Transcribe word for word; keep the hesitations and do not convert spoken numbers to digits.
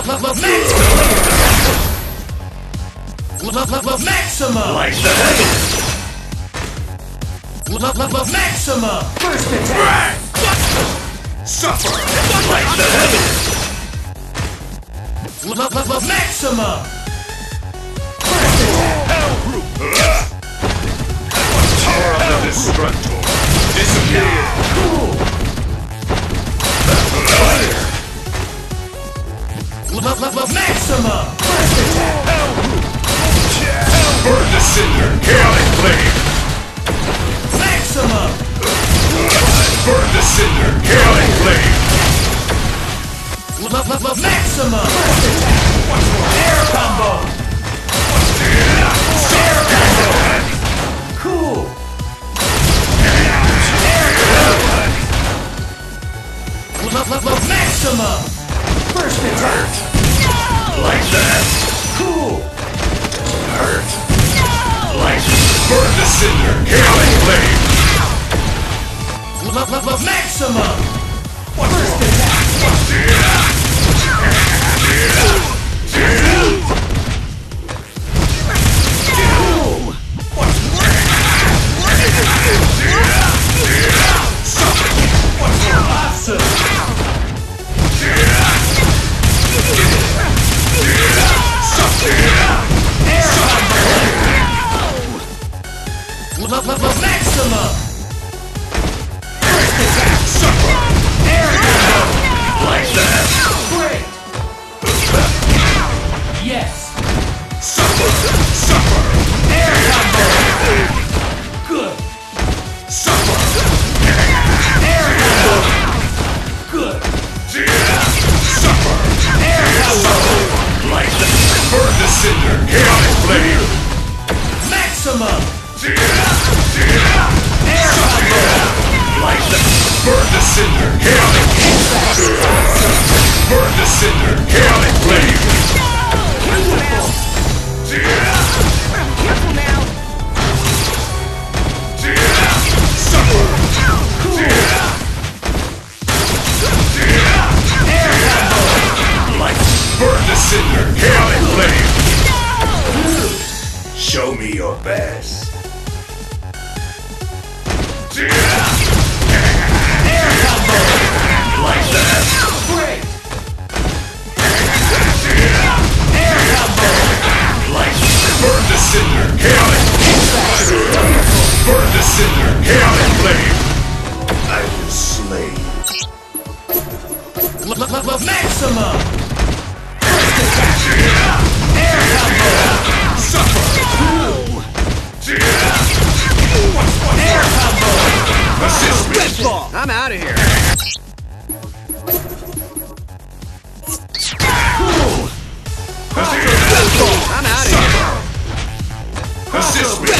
Maximum! Like the heavens! Maximum! First attack! Suffer! Like the heavens! Maximum! First attack! Hell group! Power of the Destructor! Disappear! Cool! Fire! Maximum! First attack! Hell group! Burn the cinder! Chaotic flame! Maximum! Burn the cinder! Chaotic flame! Maximum! Air combo! Air combo! Cool! Air combo! Maximum! First attack! Like that! Cool! Hurt! Like burn the cinder! Chaotic flame! Maximum! First attack! Maximum! First attack! Suffer! Air combo! Like that! Great! Yes! Suffer! Suffer! Air combo! Good! Suffer! Air combo! Good! Suffer! Air combo! Like that! Burn the cinder! Chaotic flame! Maximum! Air combo! Like that! Burn the cinder! Chaotic! Burn the cinder! Chaotic flame! Beautiful! Careful now! Suffer! Cool! Air combo! Like burn the cinder! Chaotic flame! Show me your best! Air combo! Like that! Great! Air combo! Like burn the cinder! Chaotic! Burn the cinder! Chaotic flame! I will slay you. Maximum! First attack! Air combo! Suffer! Air combo! Assist me! I'm out of here! Cool! I'm out of here! Assist me!